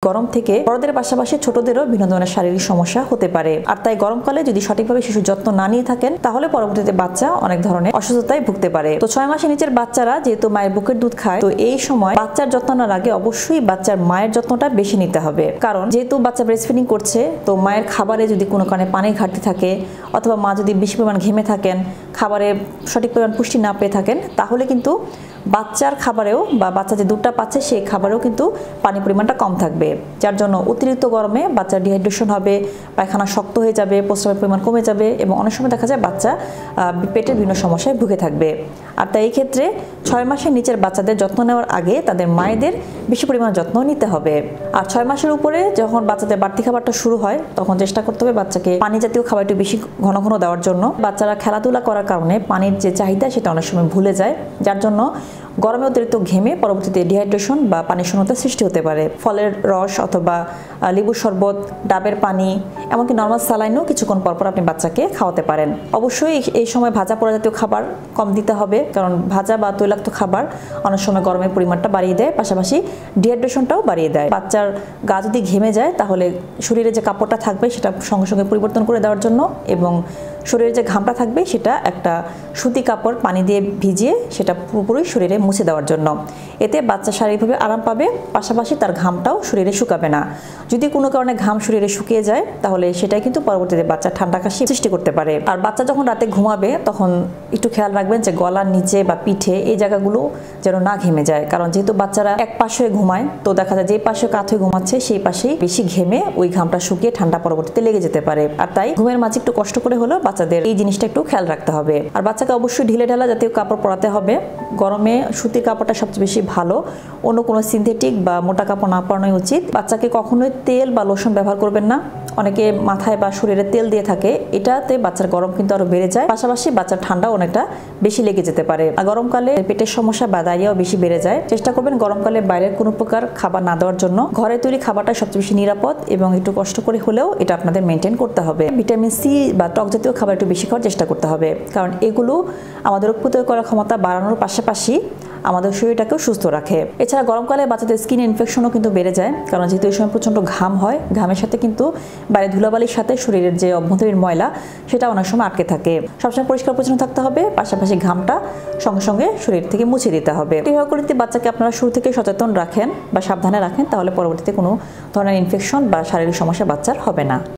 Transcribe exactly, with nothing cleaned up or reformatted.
গরম থেকে বড়দের পাশাপাশি ছোটদেরও বিভিন্ন ধরনের শারীরিক সমস্যা হতে পারে। আর তাই গরমকালে যদি সঠিকভাবে শিশুর যত্ন না নিয়ে থাকেন তাহলে পরবর্তীতে বাচ্চা অনেক ধরনের অসুস্থতায় ভুগতে পারে। তো ছয় মাসের নিচের বাচ্চারা যেহেতু মায়ের বুকের দুধ খায়, তো এই সময় বাচ্চার যত্ন নেওয়ার আগে অবশ্যই বাচ্চার মায়ের যত্নটা বেশি নিতে হবে। কারণ যেহেতু বাচ্চা ব্রেস্ট ফিডিং করছে, তো মায়ের খাবারে যদি কোনো কারণে পানির ঘাটতি থাকে অথবা মা যদি বেশি পরিমাণ ঘেমে থাকেন, খাবারে সঠিক পরিমাণ পুষ্টি না পেয়ে থাকেন, তাহলে কিন্তু বাচ্চার খাবারেও বা বাচ্চা যে দুধটা পাচ্ছে সেই খাবারেও কিন্তু পানির পরিমাণটা কম থাকবে, যার জন্য অতিরিক্ত গরমে বাচ্চার ডিহাইড্রেশন হবে, পায়খানা শক্ত হয়ে যাবে, প্রস্রাবের পরিমাণ কমে যাবে এবং অনেক সময় দেখা যায় বাচ্চা পেটের বিভিন্ন সমস্যায় ভুগে থাকবে। আর তাই এই ক্ষেত্রে ছয় মাসের নিচের বাচ্চাদের যত্ন নেওয়ার আগে তাদের মায়েদের বেশি পরিমাণ যত্ন নিতে হবে। আর ছয় মাসের উপরে যখন বাচ্চাদের বাড়তি খাবারটা শুরু হয় তখন চেষ্টা করতে হবে বাচ্চাকে পানি জাতীয় খাবার একটু বেশি ঘন ঘন দেওয়ার জন্য। বাচ্চারা খেলাধুলা করার কারণে পানির যে চাহিদা সেটা অনেক সময় ভুলে যায়, যার জন্য গরমে অতিরিক্ত ঘেমে পরবর্তীতে ডিহাইড্রেশন বা পানির শূন্যতার সৃষ্টি হতে পারে। ফলের রস অথবা লেবুর শরবত, ডাবের পানি, এমনকি নর্মাল স্যালাইনও কিছুক্ষণ পরপর আপনি বাচ্চাকে খাওয়াতে পারেন। অবশ্যই এই সময় ভাজা পোড়া জাতীয় খাবার কম দিতে হবে, কারণ ভাজা বা তৈলাক্ত খাবার অনেক সময় গরমের পরিমাণটা বাড়িয়ে দেয়, পাশাপাশি ডিহাইড্রেশনটাও বাড়িয়ে দেয়। বাচ্চার গা যদি ঘেমে যায় তাহলে শরীরে যে কাপড়টা থাকবে সেটা সঙ্গে সঙ্গে পরিবর্তন করে দেওয়ার জন্য এবং শরীরে যে ঘামটা থাকবে সেটা একটা সুতি কাপড় পানি দিয়ে ভিজিয়ে সেটা পুরোপুরি শরীরে মুছে দেওয়ার জন্য। এতে বাচ্চা শারীরিকভাবে আরাম পাবে, পাশাপাশি তার ঘামটাও শরীরে শুকাবে না। যদি কোনো কারণে ঘাম শরীরে শুকিয়ে যায় তাহলে সেটাই কিন্তু পরবর্তীতে বাচ্চা ঠান্ডা কাশি সৃষ্টি করতে পারে। আর বাচ্চা যখন রাতে ঘুমাবে তখন একটু খেয়াল রাখবেন যে গলার নিচে বা পিঠে এই জায়গাগুলো যেন না ঘেমে যায়, কারণ যেহেতু বাচ্চারা এক পাশে ঘুমায়, তো দেখা যায় যে পাশে কাত হয়ে ঘুমাচ্ছে সেই পাশেই বেশি ঘেমে ওই ঘামটা শুকিয়ে ঠান্ডা পরবর্তীতে লেগে যেতে পারে। আর তাই ঘুমের মাঝে একটু কষ্ট করে হলেও বাচ্চাদের এই জিনিসটা একটু খেয়াল রাখতে হবে। আর বাচ্চাকে অবশ্যই ঢিলে ঢালা জাতীয় কাপড় পরাতে হবে। গরমে সুতির কাপড়টা সবচেয়ে বেশি ভালো, অন্য কোনো সিনথেটিক বা মোটা কাপড় না পরানোই উচিত। বাচ্চাকে কখনোই তেল বা লোশন ব্যবহার করবেন না। অনেকে মাথায় বা শরীরে তেল দিয়ে থাকে, এটাতে বাচ্চার গরম কিন্তু আরো বেড়ে যায়, পাশাপাশি বাচ্চার ঠান্ডা অনেকটা বেশি লেগে যেতে পারে। আর গরমকালে পেটের সমস্যা বা ডায়রিয়াও বেশি বেড়ে যায়। চেষ্টা করবেন গরমকালে বাইরের কোনো প্রকার খাবার না দেওয়ার জন্য। ঘরে তৈরি খাবারটা সবচেয়ে বেশি নিরাপদ এবং একটু কষ্ট করে হলেও এটা আপনাদের মেনটেন করতে হবে। ভিটামিন সি বা টক জাতীয় খাবার একটু বেশি খাওয়ার চেষ্টা করতে হবে, কারণ এগুলো আমাদের রোগ প্রতিরোধ করার ক্ষমতা বাড়ানোর পাশাপাশি আমাদের শরীরটাকেও সুস্থ রাখে। এছাড়া গরমকালে বাচ্চাদের স্কিন ইনফেকশনও কিন্তু বেড়ে যায়, কারণ যেহেতু এই সময় প্রচণ্ড ঘাম হয়, ঘামের সাথে কিন্তু বাইরে ধুলাবালির সাথে শরীরের যে অভ্যন্তরীণ ময়লা সেটা অনেক সময় আটকে থাকে। সবসময় পরিষ্কার পরিচ্ছন্ন থাকতে হবে, পাশাপাশি ঘামটা সঙ্গে সঙ্গে শরীর থেকে মুছে দিতে হবে। এভাবে করে বাচ্চাকে আপনারা শুরু থেকে সচেতন রাখেন বা সাবধানে রাখেন, তাহলে পরবর্তীতে কোনো ধরনের ইনফেকশন বা শারীরিক সমস্যা বাচ্চার হবে না।